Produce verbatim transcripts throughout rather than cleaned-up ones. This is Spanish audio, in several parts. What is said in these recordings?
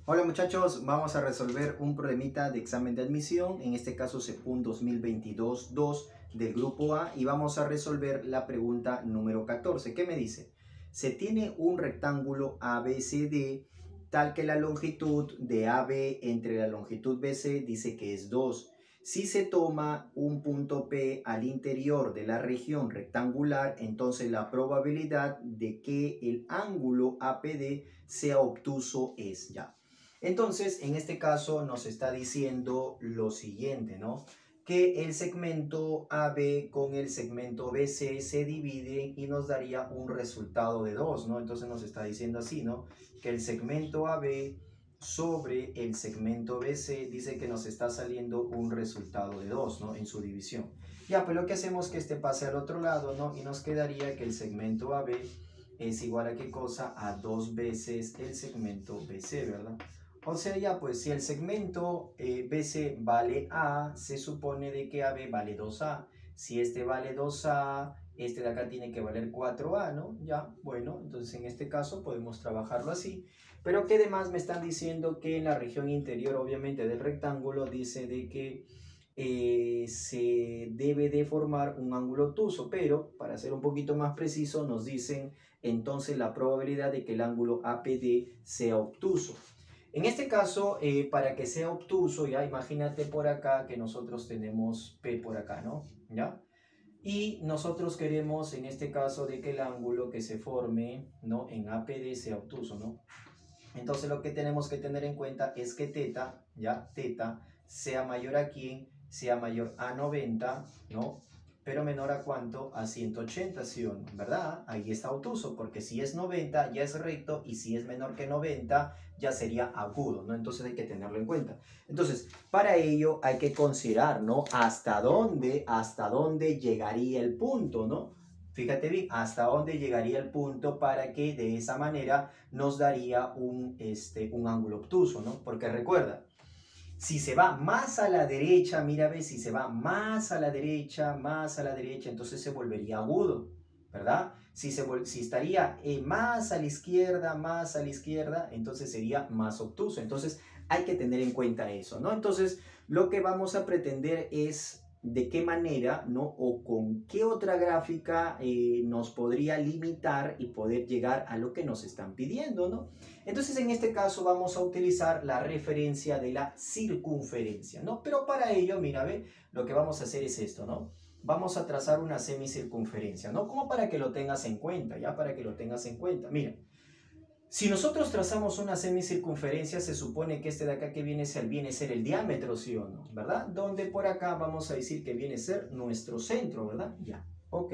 Hola muchachos, vamos a resolver un problemita de examen de admisión, en este caso CEPUN dos mil veintidós dos del grupo A, y vamos a resolver la pregunta número catorce. ¿Qué me dice? Se tiene un rectángulo A B C D tal que la longitud de A B entre la longitud B C dice que es dos. Si se toma un punto P al interior de la región rectangular, entonces la probabilidad de que el ángulo A P D sea obtuso es ya. Entonces, en este caso nos está diciendo lo siguiente, ¿no? Que el segmento A B con el segmento B C se divide y nos daría un resultado de dos, ¿no? Entonces nos está diciendo así, ¿no? Que el segmento A B sobre el segmento B C dice que nos está saliendo un resultado de dos, ¿no? En su división. Ya, pues lo que hacemos es que este pase al otro lado, ¿no? Y nos quedaría que el segmento A B es igual a qué cosa? A dos veces el segmento B C, ¿verdad? O sea, ya pues si el segmento eh, B C vale A, se supone de que A B vale dos A. Si este vale dos A, este de acá tiene que valer cuatro A, ¿no? Ya, bueno, entonces en este caso podemos trabajarlo así. Pero que además me están diciendo que en la región interior, obviamente, del rectángulo, dice de que eh, se debe de formar un ángulo obtuso. Pero, para ser un poquito más preciso, nos dicen entonces la probabilidad de que el ángulo A P D sea obtuso. En este caso, eh, para que sea obtuso, ya imagínate por acá que nosotros tenemos P por acá, ¿no? ¿Ya? Y nosotros queremos, en este caso, de que el ángulo que se forme, ¿no? En A P D sea obtuso, ¿no? Entonces lo que tenemos que tener en cuenta es que teta, ¿ya? Teta sea mayor a quién, sea mayor a noventa, ¿no? Pero menor a cuánto, a ciento ochenta, ¿sí o no? ¿Verdad? Ahí está obtuso, porque si es noventa ya es recto y si es menor que noventa ya sería agudo, ¿no? Entonces hay que tenerlo en cuenta. Entonces, para ello hay que considerar, ¿no? Hasta dónde, hasta dónde llegaría el punto, ¿no? Fíjate bien, hasta dónde llegaría el punto para que de esa manera nos daría un, este, un ángulo obtuso, ¿no? Porque recuerda, si se va más a la derecha, mira, ve, si se va más a la derecha, más a la derecha, entonces se volvería agudo, ¿verdad? Si, se, si estaría eh, más a la izquierda, más a la izquierda, entonces sería más obtuso. Entonces hay que tener en cuenta eso, ¿no? Entonces lo que vamos a pretender es de qué manera, ¿no? O con qué otra gráfica eh, nos podría limitar y poder llegar a lo que nos están pidiendo, ¿no? Entonces en este caso vamos a utilizar la referencia de la circunferencia, ¿no? Pero para ello, mira, ve, lo que vamos a hacer es esto, ¿no? Vamos a trazar una semicircunferencia, ¿no? Como para que lo tengas en cuenta, ¿ya? Para que lo tengas en cuenta. Mira, si nosotros trazamos una semicircunferencia, se supone que este de acá que viene a ser, viene a ser el diámetro, ¿sí o no? ¿Verdad? Donde por acá vamos a decir que viene a ser nuestro centro, ¿verdad? Ya, ok.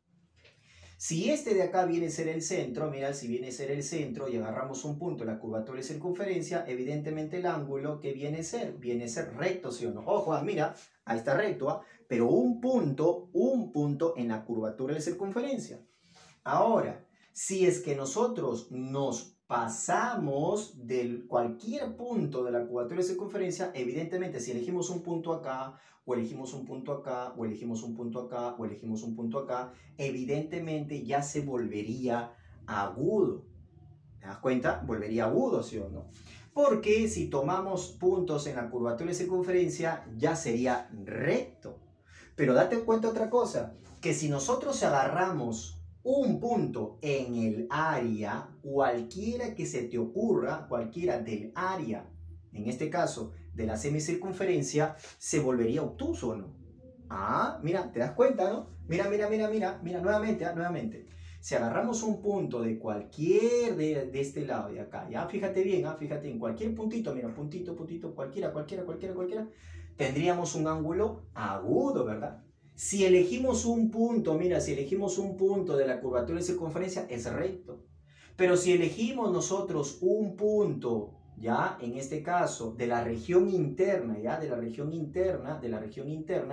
Si este de acá viene a ser el centro, mira, si viene a ser el centro y agarramos un punto en la curvatura de circunferencia, evidentemente el ángulo que viene a ser, viene a ser recto, ¿sí o no? Ojo, ah, mira, ahí está recto, ¿ah? Pero un punto, un punto en la curvatura de circunferencia. Ahora, si es que nosotros nos pasamos de cualquier punto de la curvatura de circunferencia, evidentemente si elegimos un punto acá, o elegimos un punto acá, o elegimos un punto acá, o elegimos un punto acá, evidentemente ya se volvería agudo. ¿Te das cuenta? Volvería agudo, ¿sí o no? Porque si tomamos puntos en la curvatura de circunferencia, ya sería recto. Pero date cuenta otra cosa, que si nosotros agarramos un punto en el área, cualquiera que se te ocurra, cualquiera del área, en este caso de la semicircunferencia, se volvería obtuso, ¿no? Ah, mira, ¿te das cuenta, no? Mira, mira, mira, mira, mira, nuevamente, ¿eh? nuevamente. Si agarramos un punto de cualquier de, de este lado de acá, ya, fíjate bien, ¿eh? fíjate en cualquier puntito, mira, puntito, puntito, cualquiera, cualquiera, cualquiera, cualquiera, tendríamos un ángulo agudo, ¿verdad? Si elegimos un punto, mira, si elegimos un punto de la curvatura de circunferencia, es recto. Pero si elegimos nosotros un punto, ya, en este caso, de la región interna, ya, de la región interna, de la región interna,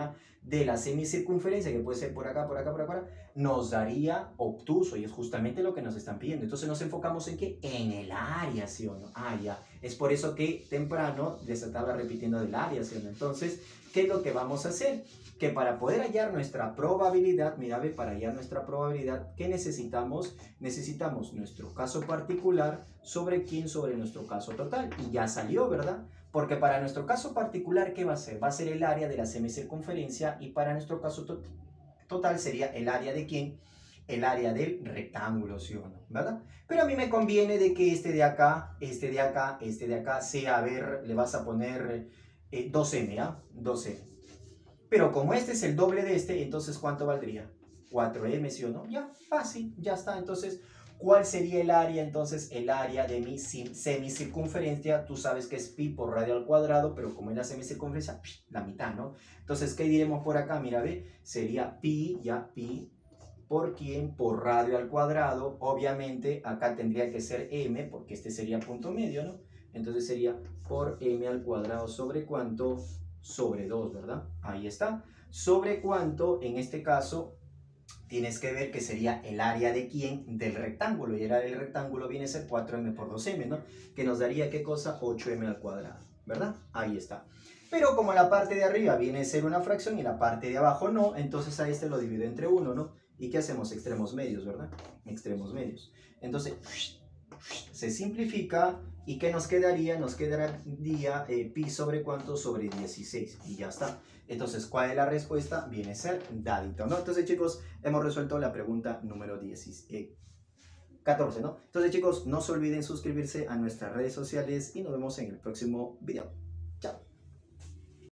de la semicircunferencia, que puede ser por acá, por acá, por acá, nos daría obtuso, y es justamente lo que nos están pidiendo. Entonces nos enfocamos en qué, en el área, ¿sí o no? Ah, ya. Es por eso que temprano les estaba repitiendo del área, ¿sí o no? Entonces, ¿qué es lo que vamos a hacer? Que para poder hallar nuestra probabilidad, mira, ve, para hallar nuestra probabilidad, ¿qué necesitamos? Necesitamos nuestro caso particular sobre quién sobre nuestro caso total. Y ya salió, ¿verdad? Porque para nuestro caso particular, ¿qué va a ser? Va a ser el área de la semicircunferencia, y para nuestro caso to total sería el área de quién? El área del rectángulo, ¿sí o no? ¿Verdad? Pero a mí me conviene de que este de acá, este de acá, este de acá sea, a ver, le vas a poner eh, dos eme, ¿ah? dos eme. Pero como este es el doble de este, entonces ¿cuánto valdría? cuatro eme, ¿sí o no? Ya, fácil, ya está. Entonces, ¿cuál sería el área? Entonces, el área de mi semicircunferencia, tú sabes que es pi por radio al cuadrado, pero como es la semicircunferencia, la mitad, ¿no? Entonces, ¿qué diremos por acá? Mira, ve, sería pi, ya, pi, por quién, por radio al cuadrado. Obviamente, acá tendría que ser m, porque este sería punto medio, ¿no? Entonces sería por m al cuadrado sobre cuánto, sobre dos, ¿verdad? Ahí está. Sobre cuánto, en este caso, tienes que ver que sería el área de quién, del rectángulo, y el área del rectángulo viene a ser cuatro eme por dos eme, ¿no? Que nos daría, ¿qué cosa? ocho eme al cuadrado, ¿verdad? Ahí está. Pero como la parte de arriba viene a ser una fracción y la parte de abajo no, entonces a este lo divido entre uno, ¿no? ¿Y qué hacemos? Extremos medios, ¿verdad? Extremos medios. Entonces, se simplifica, ¿y qué nos quedaría? Nos quedaría eh, pi sobre cuánto, sobre dieciséis, y ya está. Entonces, ¿cuál es la respuesta? Viene a ser dadito, ¿no? Entonces, chicos, hemos resuelto la pregunta número diez, eh, catorce, ¿no? Entonces, chicos, no se olviden suscribirse a nuestras redes sociales y nos vemos en el próximo video.